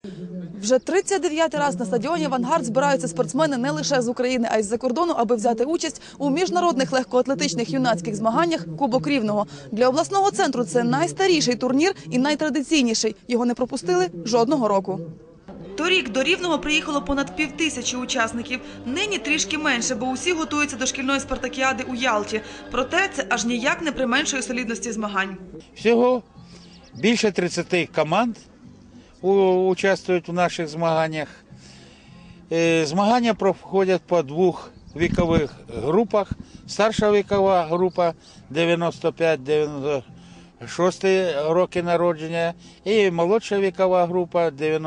Вже 39-й раз на стадіоні «Авангард» збираються спортсмени не лише з України, а й з-за кордону, аби взяти участь у міжнародних легкоатлетичних юнацьких змаганнях «Кубок Рівного». Для обласного центру це найстаріший турнір і найтрадиційніший. Його не пропустили жодного року. Торік до Рівного приїхало понад 5000 учасників. Нині трішки менше, бо усі готуються до шкільної спартакіади у Ялті. Проте це аж ніяк не применшує солідності змагань. Всього більше 30 команд участвують у наших змаганнях. Змагання проходять по двох вікових групах. Старша вікова група 95-96 роки народження і молодша вікова група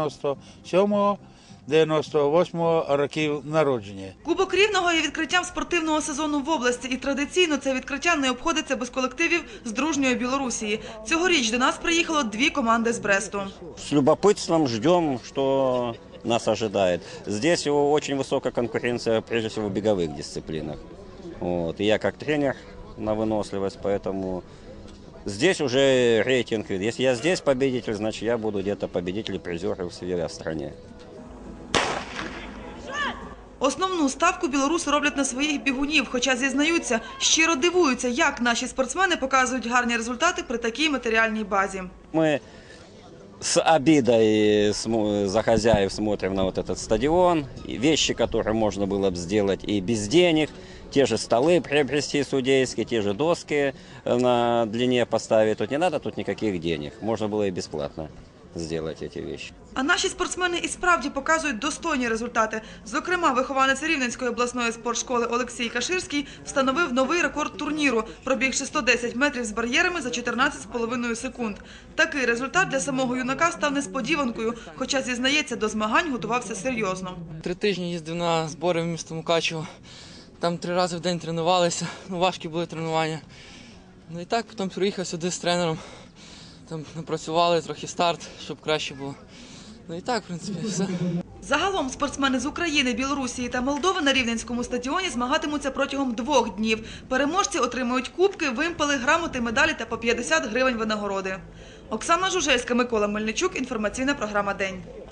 97-98 років народження. Кубок Рівного є відкриттям спортивного сезону в області. І традиційно це відкриття не обходиться без колективів з дружньої Білорусії. Цьогоріч до нас приїхало 2 команди з Бресту. С любопытством ждем, что нас ожидает. Здесь очень высокая конкуренция, прежде всего, в беговых дисциплинах. Вот. И я как тренер на выносливость, поэтому здесь уже рейтинг. Если я здесь победитель, значит я буду где-то победитель и призер в своей стране. Основну ставку білоруси роблять на своїх бігунів, хоча зізнаються, щиро дивуються, як наші спортсмени показують гарні результати при такій матеріальній базі. Мы с обидой за хозяев смотрим на вот этот стадион. Вещи, которые можно было бы сделать и без денег. Те же столы приобрести судейские, те же доски на длине поставить. Тут не надо тут никаких денег. Можно было и бесплатно сделать эти вещи. А наші спортсмени і справді показують достойні результати. Зокрема, вихованець Рівненської обласної спортшколи Олексій Каширський встановив новий рекорд турніру, пробігши 110 метрів з бар'єрами за 14,5 секунд. Такий результат для самого юнака став несподіванкою, хоча, зізнається, до змагань готувався серйозно. 3 тижні їздив на збори в місто Мукачево. Там 3 рази в день тренувалися, важкі були тренування. І так, потім приїхав сюди з тренером. Там напрацювали трохи старт, щоб краще було. І так, в принципі, все. Загалом спортсмени з України, Білорусі та Молдови на Рівненському стадіоні змагатимуться протягом 2 днів. Переможці отримують кубки, вимпели, грамоти, медалі та по 50 гривень винагороди. Оксана Жужельська, Микола Мельничук. Інформаційна програма «День».